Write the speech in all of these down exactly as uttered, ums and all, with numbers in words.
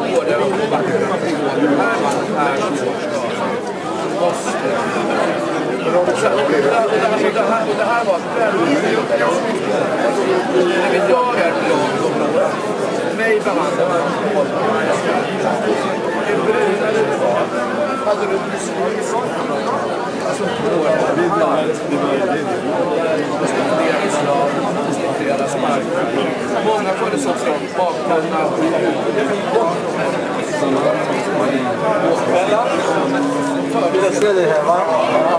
både vackra här man här måste. Det här var väldigt när vi dagar mig bland annat hade du alltså många föddes också bakgrundna jag ser det här, va?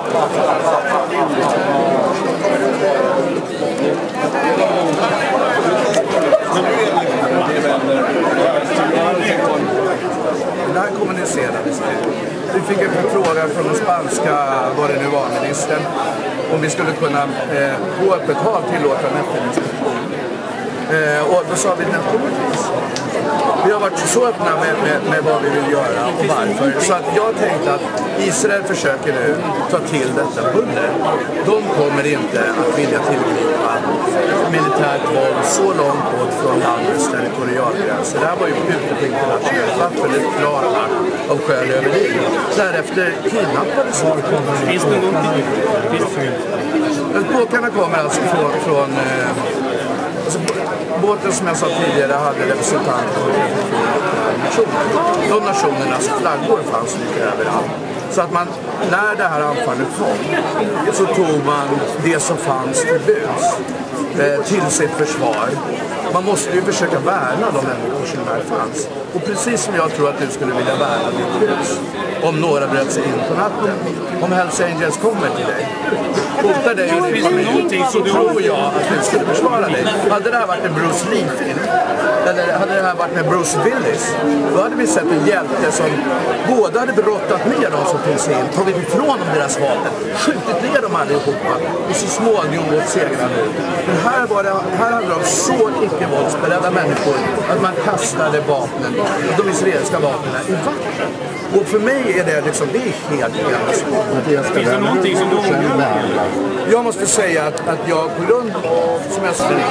Det här kommunicerades. Vi fick en förfrågan från den spanska, vad det nu var, ministern, om vi skulle kunna eh, på öppet hav tillåta en eftermiddagsmission. Eh, och då sa vi naturligtvis. Vi har varit så öppna med, med, med vad vi vill göra och varför. Så att jag tänkte att Israel försöker nu ta till detta buller. De kommer inte att vilja tillgripa militärt våld så långt bort från landets territorialgränser. Det här var ju ute på internationellt vatten, det är klarlagt av sjön över dit. Därefter kidnappades de. Finns det någonting? Båtarna kommer alltså från... från eh, alltså, båten som jag sa tidigare hade representanter från nationer. De nationernas flaggor fanns lite överallt. Så att man, när det här anfallet kom, så tog man det som fanns till buds eh, till sitt försvar. Man måste ju försöka värna de människor som där fanns. Och precis som jag tror att du skulle vilja värna ditt hus om några bröt sig in på natten. Om Hells Angels kommer till dig, hotar dig och din familj, så tror jag att du skulle försvara dig. Hade det här varit en Bruce Lee-film, eller hade det här varit med Bruce Willis, då hade vi sett en hjälte som både hade brottat ner de som finns in, tagit ifrån dem deras vapen, skjutit ner dem allihopa och så småningom gått segrande ut. Men här, var det, här handlar det om så icke-våldsberedda människor att man kastade vapnen, de israeliska vapnen i vatten. Och för mig är det liksom, det är helt helt. Finns det någonting som du Jag måste säga att, att jag på grund av, som jag säger,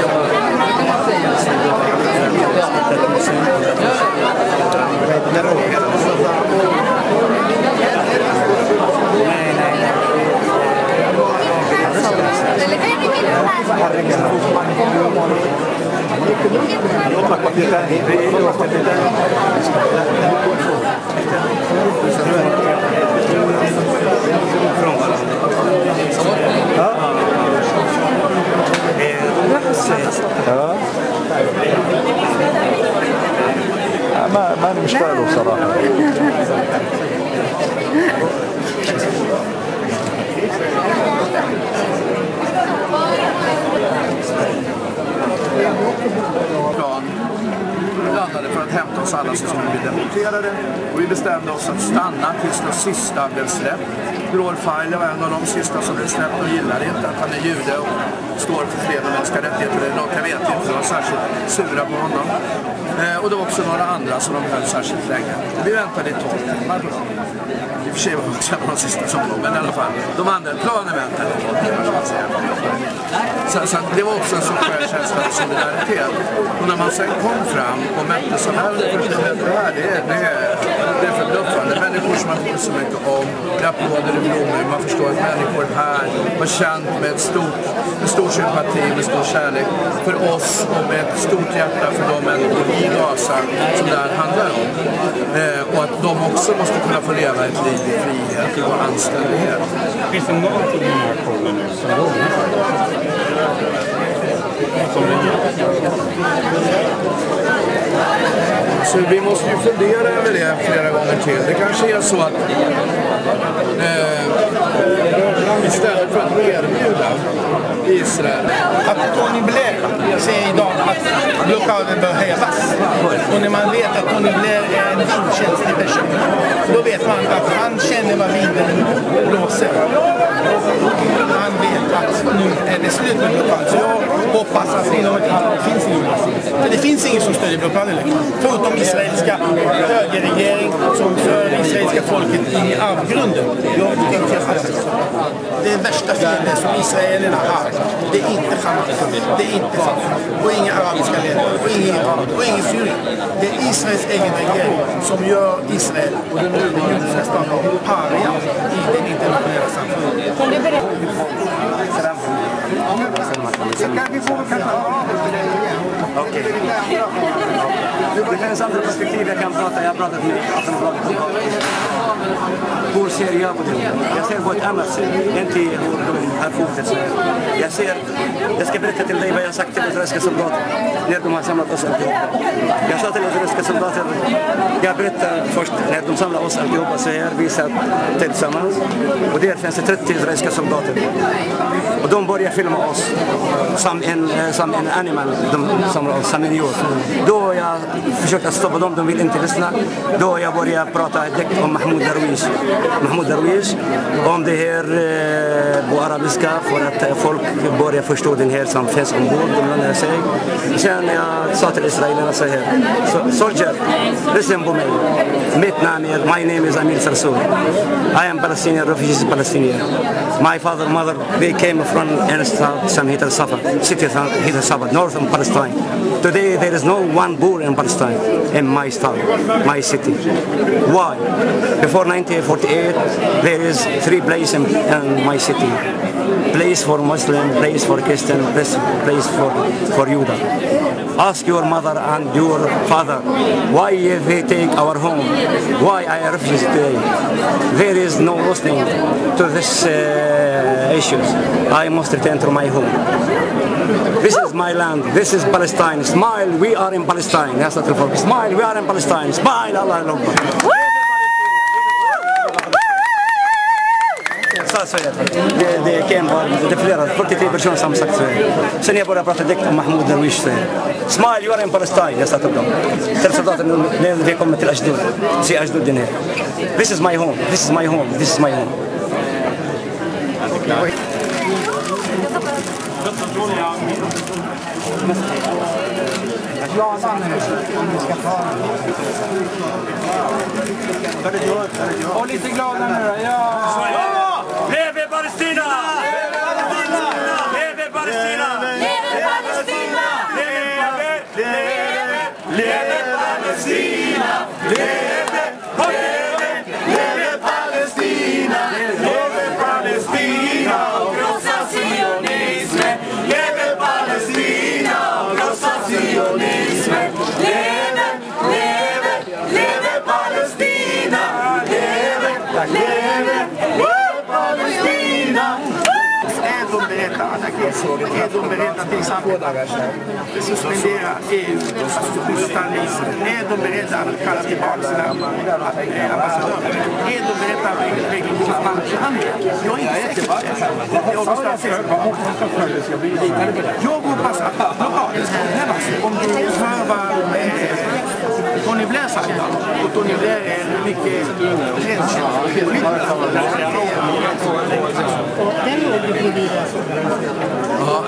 اه ما ما مش فاهم بصراحه. landade för att hämta oss alla som skulle bli deporterade, och vi bestämde oss att stanna tills den sista blev släppt. Dror Feil var en av de sista som blev släppt och gillade inte att han är jude och står för fred och mänskliga rättigheter eller något, jag vet inte, de var särskilt sura på honom. Eh, och det var också några andra som de höll särskilt länge. Vi väntade i tolv timmar på dem. I och för sig var också de sista som kom, men i alla fall, de andra planen väntade i tolv timmar, som man säger. Så, så det var också en sån känsla av solidaritet. Och när man sen kom fram och möttes så här, det här, det är, det är, det är förbluffande. Människor som man inte så mycket om, det applåder i blommor, man förstår att människor här var känt med ett stort, med stor sympati, med stor kärlek för oss och med ett stort hjärta för de människor i Gaza som det här handlar om. Eh, och att de också måste kunna få leva ett liv i frihet och anständighet. Finns det någonting i den här aktionen nu som går? Som Så vi måste ju fundera över det flera gånger till. Det kanske är så att eh, istället för att erbjuda Israel att Tony Blair säger idag att blockaden bör hävas. Och när man vet att Tony Blair är en vindkänslig person, då vet man att han känner vad vinden blåser. Han vet att nu är det slut med blockaden. Så jag hoppas att det finns ingen. För det finns ingen som stödjer blockaden längre. Förutom israeliska högerregering som för det israeliska folket in i avgrunden. Jag tycker att det värsta fienden som israelerna har, det är inte Hamas, det är inte Fatah, och inga arabiska länder, och ingen Iran, och ingen Syrien. Det är Israels egen regering som gör Israel och den judiska staten paria i den internationella samfundet. Okej. Det finns andra perspektiv jag kan prata. Jag har pratat med Aftonbladet. Hur ser jag på det? Jag ser på ett annat sätt. Inte hur de har fotat. Jag ser, jag ska berätta till dig vad jag har sagt till israeliska soldater när de har samlat oss allihopa. Jag sa till israeliska soldater, jag berättar först när de samlar oss allihopa så här, vi satt tillsammans. Och där finns det trettio israeliska soldater. Och de börjar filma oss som en, som en animal, de samlar oss som en djur. Då jag försökte stoppa dem, de vill inte lyssna. Då jag började prata direkt om Mahmoud Darwish. Mahmoud Darwish, om det här eh, på arabiska för att folk börjar förstå den här som finns ombord. De sig. Sen jag sa till israelerna så här, so, soldier, lyssna på mig. Mitt namn är, my name is Amir Sarsour. I am Palestinian, refugee Palestinian. My father and mother, they came from some Hita Safa, city of Hita Safa, north of Palestine. Today there is no one poor in Palestine, in my state, my city. Why? Before nineteen forty-eight, there is three places in, in my city. Place for Muslim, place for Christian, place, place for, for Judah. Ask your mother and your father why they take our home, why I refuse today. There is no listening to this uh, issues. I must return to my home. This is my land, this is Palestine. Smile, we are in Palestine. That's not the Smile, we are in Palestine. Smile, Allah Akbar. Det, det kan vara det är flera, fyrtiotre personer som sagt så. Sen jag började prata direkt om Mahmoud Darwish. Smile, you are in Palestine. Jag satt upp dem. Till soldater när vi kommer till Ashdod. Se Ashdod den här. This is my home, this is my home, this is my home. Och lite glada nu då, ja! Leve Palestina! Leve Palestina! Leve Palestina! Leve Palestina! Leve Palestina! Leve Palestina! Leve Palestina! Krossa sionismen! Leve Palestina! Krossa sionismen! Leve, leve, leve Palestina! Leve, leve, leve Palestina! Är de beredda att attackera? Är de beredda till samarbete? Suspendera E U, stanna Israel? Är de beredda att kalla tillbaka sina ambassadörer? Är de beredda att regionsförhandlingar? Jag är inte säker på det. Jag hoppas att blockaden ska upphävas om du hör vad Tony Blair sagt. Och Tony Blair är mycket gränskänd. Ja.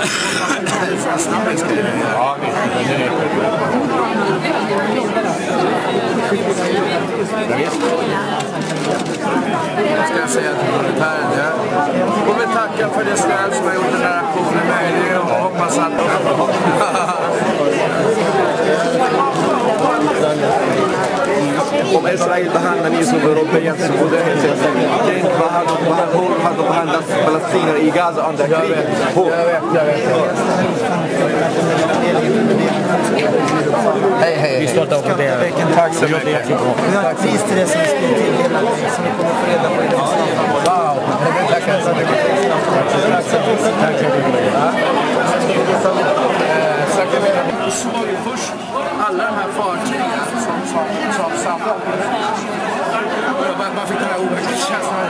Jag ska säga till militären där. Och vi tackar för det stöd som har gjort den här aktionen möjlig och hoppas att... Om Israel behandlar ni som européer så borde det inte tänka hur hade behandlat palestinier i Gaza under kriget. Hej, hej. Vi startar upp det. Tack så mycket. Vi har ett pris till det som skriver till hela som vi kommer få reda på idag. Wow. Tackar så mycket. Tack så mycket. Tack så mycket. Jag såg först alla de här fartygen som, som, som samlade. Man fick den här oerhörda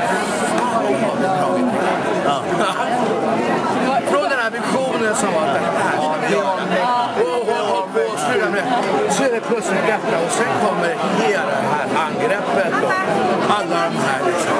från den här visionen som var den här. Och håll på och styra med. Så är det plötsligt detta och sen kommer hela det här angreppet och alla de här liksom.